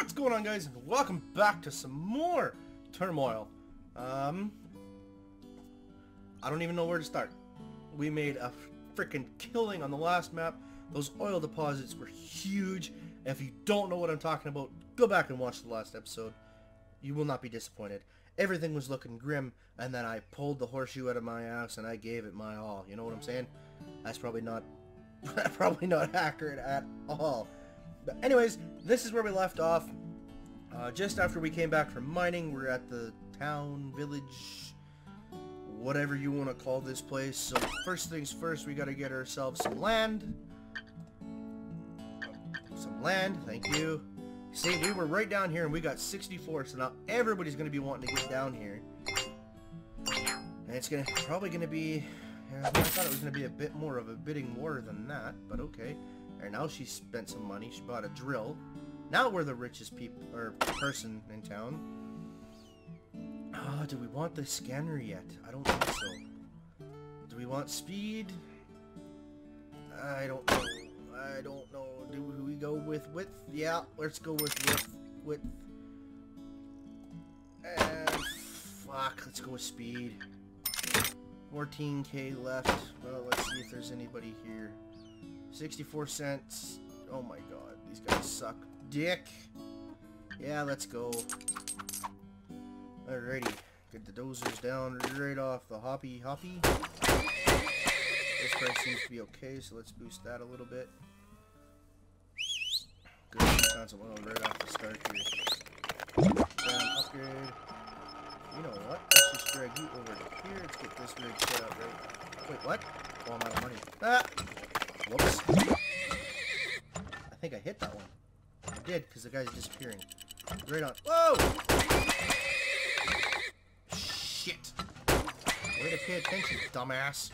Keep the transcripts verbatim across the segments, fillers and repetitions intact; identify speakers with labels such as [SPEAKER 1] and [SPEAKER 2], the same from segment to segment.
[SPEAKER 1] What's going on, guys, and welcome back to some more Turmoil. Um, I don't even know where to start. We made a freaking killing on the last map. Those oil deposits were huge. If you don't know what I'm talking about, go back and watch the last episode. You will not be disappointed. Everything was looking grim, and then I pulled the horseshoe out of my ass and I gave it my all. You know what I'm saying? That's probably not, probably not accurate at all. But anyways, this is where we left off. Uh, just after we came back from mining, we're at the town, village, whatever you want to call this place. So first things first, we got to get ourselves some land. Some land, thank you. See, we were right down here and we got sixty-four, so now everybody's going to be wanting to get down here. And it's gonna probably going to be, yeah, I thought it was going to be a bit more of a bidding war than that, but okay. And now she spent some money. She bought a drill. Now we're the richest people or person in town. Ah, oh, do we want the scanner yet? I don't think so. Do we want speed? I don't know. I don't know. Do we go with width? Yeah, let's go with width. Width. And fuck, let's go with speed. fourteen K left. Well, let's see if there's anybody here. sixty-four cents. Oh my god, these guys suck dick. Yeah, let's go. Alrighty, get the dozers down right off the hoppy hoppy. This price seems to be okay, so let's boost that a little bit. Good, found some oil right off the start here. Down, upgrade. You know what? Let's just drag you over to here. Let's get this rig set up right. Wait, what? Oh, I'm out of money. Ah! Whoops. I think I hit that one. I did, because the guy's disappearing. Right on. Whoa! Shit. Way to pay attention, dumbass.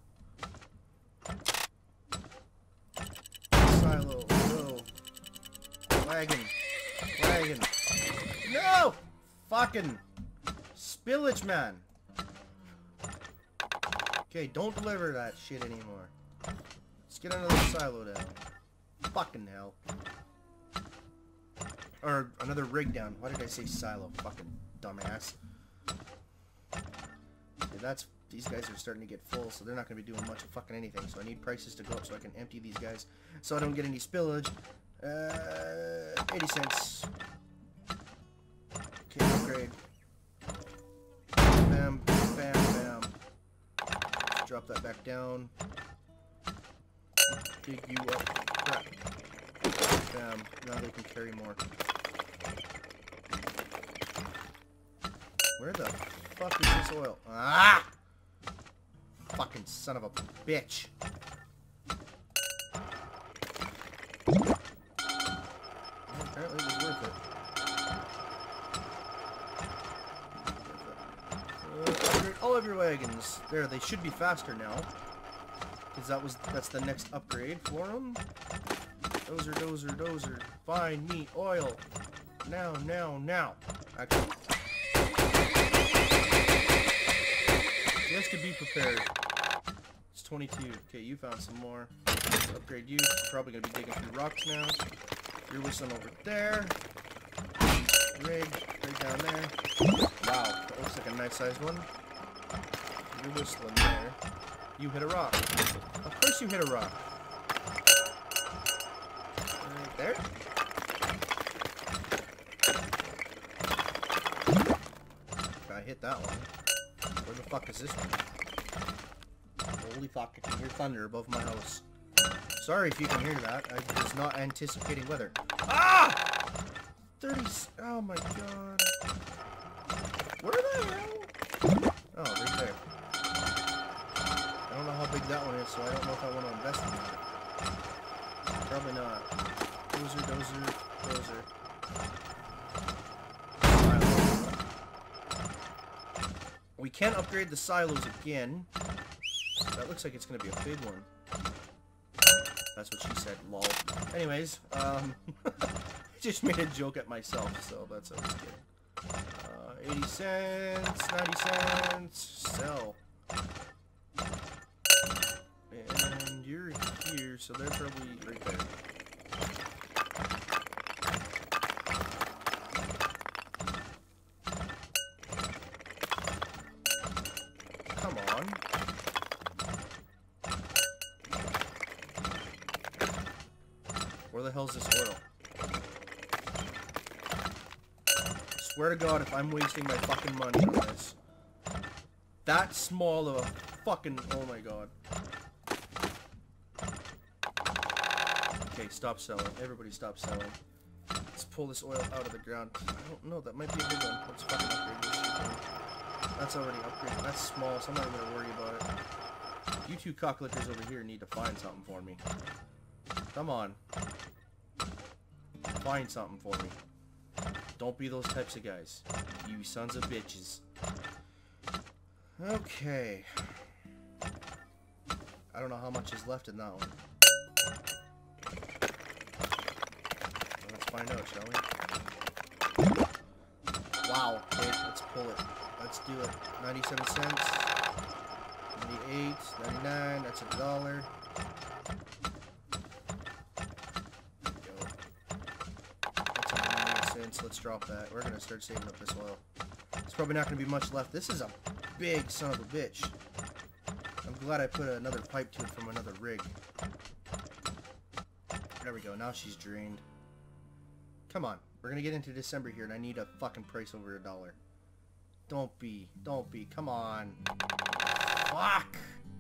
[SPEAKER 1] Silo. Whoa. Wagon. Wagon. No! Fucking spillage, man. Okay, don't deliver that shit anymore. Let's get another silo down. Fucking hell. Or another rig down. Why did I say silo? Fucking dumbass. Okay, that's... These guys are starting to get full, so they're not going to be doing much of fucking anything. So I need prices to go up so I can empty these guys. So I don't get any spillage. Uh, eighty cents. Okay, upgrade. Bam, bam, bam. Let's drop that back down. Dig you up. Crap. Bam. Now they can carry more. Where the fuck is this oil? Ah! Fucking son of a bitch. Well, apparently it was worth it. Uh, upgrade all of your wagons. There, they should be faster now. Because that was, that's the next upgrade for them. Dozer, dozer, dozer. Find me oil. Now, now, now. Actually. Just to be prepared. It's twenty-two. Okay, you found some more. Let's upgrade you. You're probably going to be digging through rocks now. You're whistling over there. Rig. Right down there. Wow. That looks like a nice sized one. You're whistling there. You hit a rock. Of course you hit a rock. Right there. I hit that one. Where the fuck is this one? Holy fuck, I can hear thunder above my house. Sorry if you can hear that. I was not anticipating weather. Ah! thirty... Oh my god. Where the hell? Oh, right there. I don't know how big that one is, so I don't know if I want to invest in that. Probably not. Dozer, dozer, dozer. We can upgrade the silos again. That looks like it's going to be a big one. That's what she said, lol. Anyways, um, just made a joke at myself, so that's always good. Uh, eighty cents, ninety cents, sell. And you're here, so they're probably right there. the hell's this oil? Swear to God, if I'm wasting my fucking money on this. That small of a fucking... Oh my God. Okay, stop selling. Everybody stop selling. Let's pull this oil out of the ground. I don't know, that might be a big one. Let's fucking upgrade this shit. That's already upgraded. That's small, so I'm not even gonna worry about it. You two cocklickers over here need to find something for me. Come on. Find something for me. Don't be those types of guys. You sons of bitches. Okay. I don't know how much is left in that one. Well, let's find out, shall we? Wow. Okay, let's pull it. Let's do it. ninety-seven cents. ninety-eight. ninety-nine. That's a dollar. Let's drop that. We're gonna start saving up this oil. It's probably not gonna be much left. This is a big son of a bitch. I'm glad I put another pipe to it from another rig. There we go. Now she's drained. Come on. We're gonna get into December here, and I need a fucking price over a dollar. Don't be. Don't be. Come on. Fuck!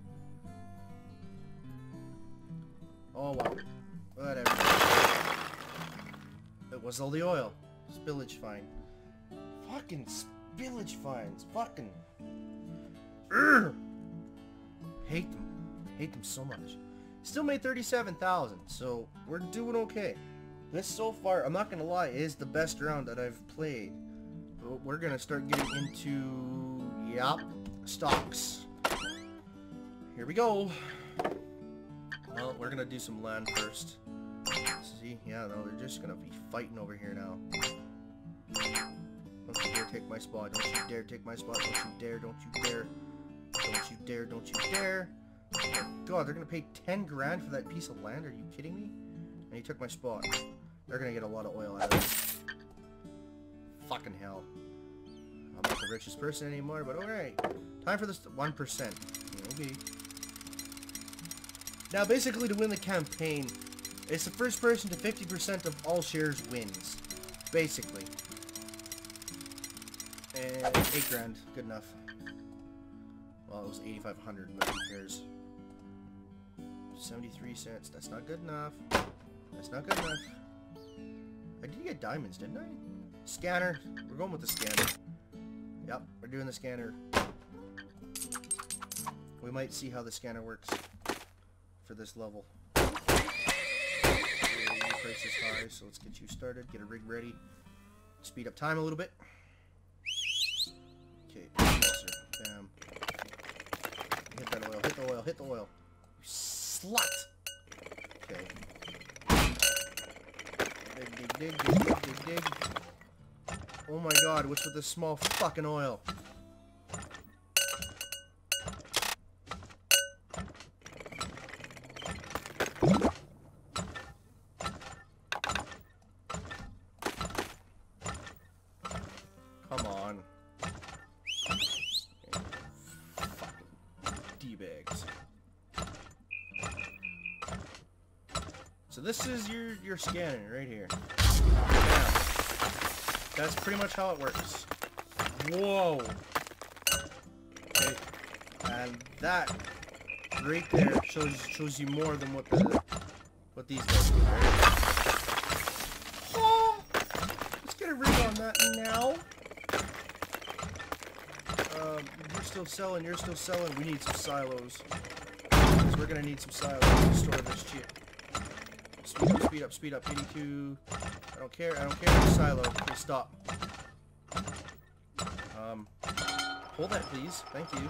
[SPEAKER 1] Oh, wow. Whatever. It was all the oil. Spillage fine. Fucking spillage fines. Fucking. Urgh. Hate them. Hate them so much. Still made thirty-seven thousand, so we're doing okay. This so far, I'm not gonna lie, is the best round that I've played. But we're gonna start getting into, yep, stocks. Here we go. Well, we're gonna do some land first. See, yeah, no, they're just gonna be fighting over here now. Don't you dare take my spot. Don't you dare take my spot. Don't you dare. Don't you dare. Don't you dare. Don't you dare. Oh my God, they're gonna pay ten grand for that piece of land? Are you kidding me? And he took my spot. They're gonna get a lot of oil out of it. Fucking hell. I'm not the richest person anymore, but alright. Time for this one percent. Okay. Now, basically, to win the campaign, it's the first person to fifty percent of all shares wins. Basically. And eight grand. Good enough. Well, it was eighty-five hundred, but who cares? seventy-three cents. That's not good enough. That's not good enough. I did get diamonds, didn't I? Scanner. We're going with the scanner. Yep, we're doing the scanner. We might see how the scanner works for this level. Your price is high, so let's get you started. Get a rig ready. Speed up time a little bit. Okay, closer. Bam. Hit that oil. Hit the oil. Hit the oil. You slut. Okay. Dig, dig, dig, dig, dig, dig, dig. Oh my God, what's with this small fucking oil? Come on. Fucking D-bags. So this is your, your scanner right here. Yeah. That's pretty much how it works. Whoa. Okay. And that right there shows shows you more than what the what these guys do, right? Oh, let's get a rig on that now. Um, you're still selling, you're still selling. We need some silos. So we're gonna need some silos to store this shit. Speed up, speed up, speed up. eighty-two. I don't care, I don't care. Silo. Okay, stop. Um, hold that, please. Thank you.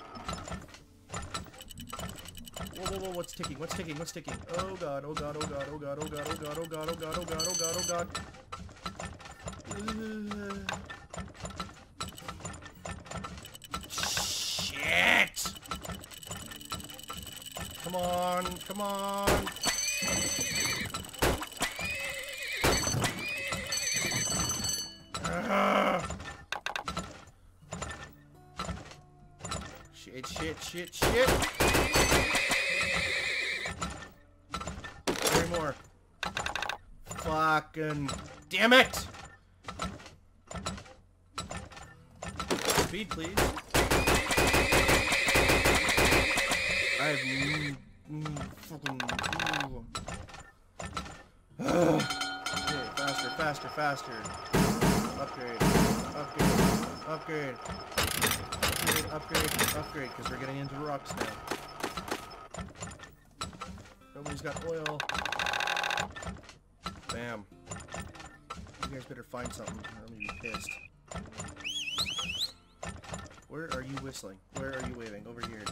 [SPEAKER 1] Whoa, whoa, whoa, what's ticking? What's ticking? What's ticking? Oh God, oh God, oh God, oh God, oh God, oh God, oh God, oh God, oh God, oh God, oh God. Uh, shit! Come on, come on. Uh, shit, shit, shit, shit. Three more. fucking... Damn it! Speed, please. I have... Mm, mm, fucking... Okay, faster, faster, faster. Upgrade, upgrade, upgrade. Upgrade, upgrade, upgrade, because we're getting into rocks now. Nobody's got oil. Bam. You guys better find something, or I'm gonna be pissed. Where are you whistling? Where are you waving? Over here.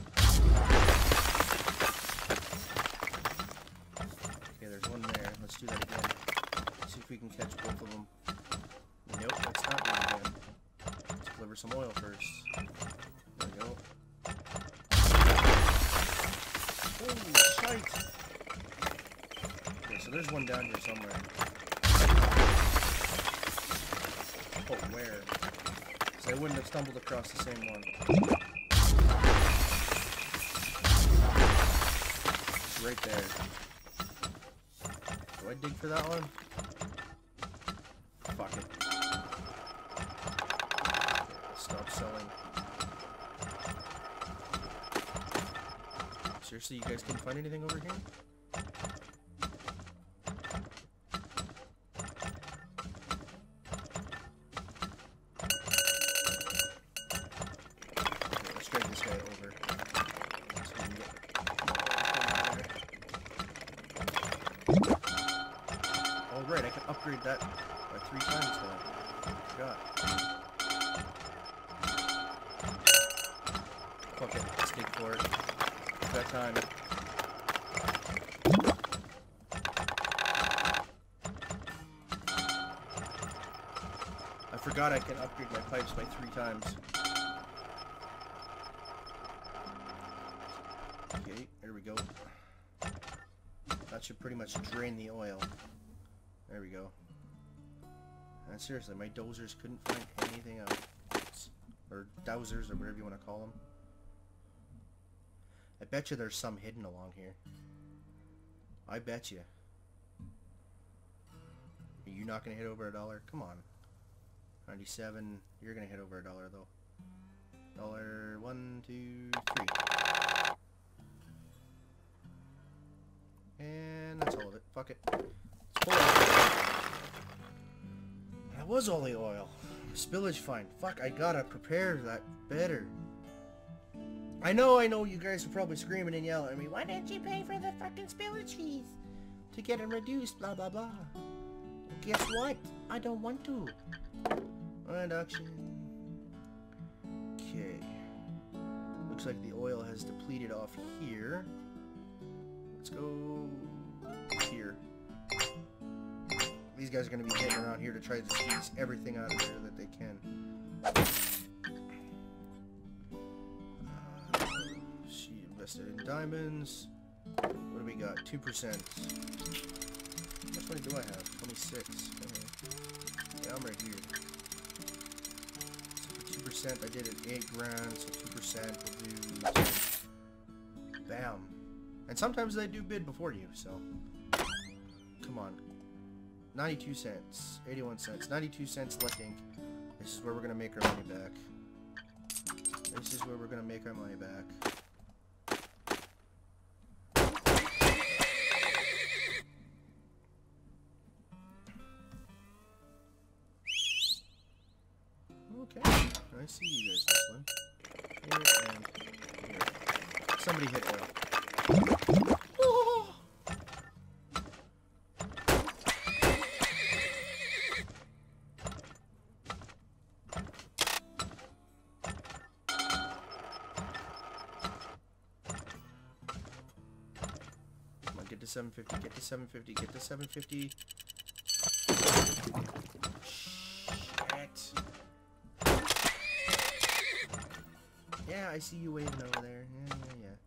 [SPEAKER 1] Okay, there's one there. Let's do that again. See if we can catch both of them. Nope, let's not do it again. Let's deliver some oil first. There we go. Holy shite! Okay, so there's one down here somewhere. Oh, where? So I wouldn't have stumbled across the same one. It's right there. Do I dig for that one? Fuck it. Okay, stop selling. Seriously, you guys couldn't find anything over here? Okay, let's drag this guy over. So we can get... Oh, right, I can upgrade that by three times now. I forgot. Fuck it, let's dig for it. That time. I forgot I can upgrade my pipes by three times. Okay, there we go. That should pretty much drain the oil. There we go. And seriously, my dozers couldn't find anything else. Or dowsers, or whatever you want to call them. I bet you there's some hidden along here. I bet you. Are you not going to hit over a dollar? Come on. ninety-seven. You're going to hit over a dollar, though. Dollar, one, two, three. And that's all of it. Fuck it. It's full of that was all the oil. Spillage fine. Fuck, I gotta prepare that better. I know, I know, you guys are probably screaming and yelling at me. Why didn't you pay for the fucking spillage fees? To get it reduced, blah, blah, blah. Well, guess what? I don't want to. Reduction. Okay. Looks like the oil has depleted off here. Let's go here. These guys are going to be hitting around here to try to squeeze everything out of there that they can. In diamonds. What do we got? two percent. How much money do I have? twenty-six. Okay. Yeah, I'm right here. So for two percent, I did it eight grand, so two percent will do... Bam. And sometimes they do bid before you, so... Come on. ninety-two cents. eighty-one cents. ninety-two cents left ink. This is where we're going to make our money back. This is where we're going to make our money back. Okay, I see you guys this one. Here and here. Somebody hit oil. Oh! Come on, get to seven fifty, get to seven fifty, get to seven fifty. Yeah, I see you waving over there. Yeah, yeah, yeah.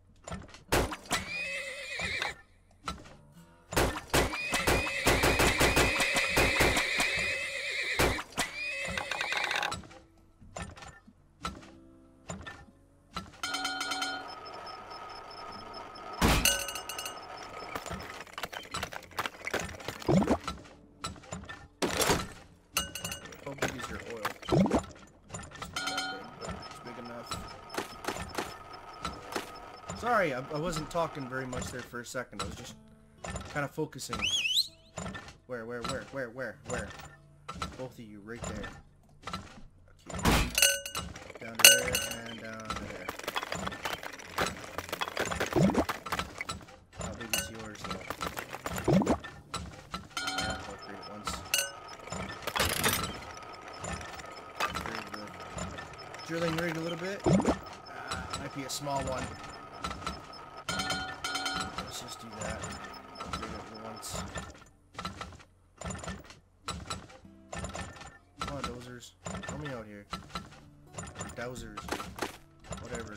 [SPEAKER 1] Sorry, I, I wasn't talking very much there for a second. I was just kind of focusing. Where, where, where, where, where, where? Both of you, right there. Okay. Down to there, and down to there. How big is yours, though? Yeah, I'll upgrade it once. Upgrade the drilling rig a little bit. Uh, might be a small one. Let's just do that. Upgrade it once. Come on, dozers. Help me out here. Or dowsers. Whatever.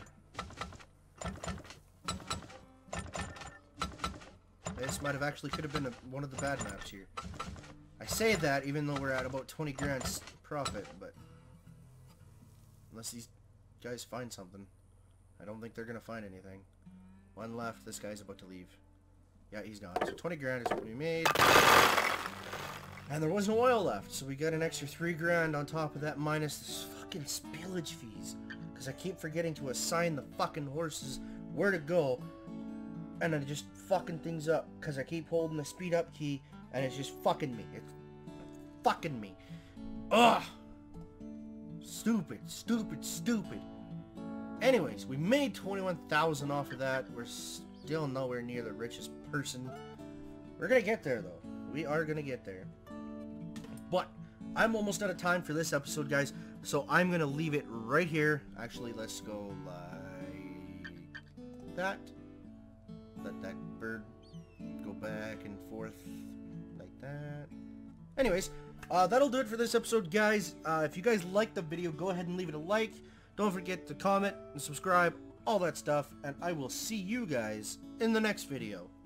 [SPEAKER 1] This might have actually could have been a, one of the bad maps here. I say that even though we're at about twenty grand's profit, but unless these guys find something, I don't think they're gonna find anything. One left. This guy's about to leave. Yeah, he's gone. So twenty grand is what we made. And there was no oil left, so we got an extra three grand on top of that minus this fucking spillage fees. Because I keep forgetting to assign the fucking horses where to go. And then just fucking things up. Because I keep holding the speed up key and it's just fucking me. It's fucking me. Ugh! Stupid, stupid, stupid. Anyways, we made twenty-one thousand off of that. We're still nowhere near the richest person. We're gonna get there though. We are gonna get there. But I'm almost out of time for this episode, guys, so I'm gonna leave it right here. Actually, let's go like that. Let that bird go back and forth like that. Anyways, uh, that'll do it for this episode, guys. Uh, if you guys liked the video, go ahead and leave it a like. Don't forget to comment and subscribe, all that stuff, and I will see you guys in the next video.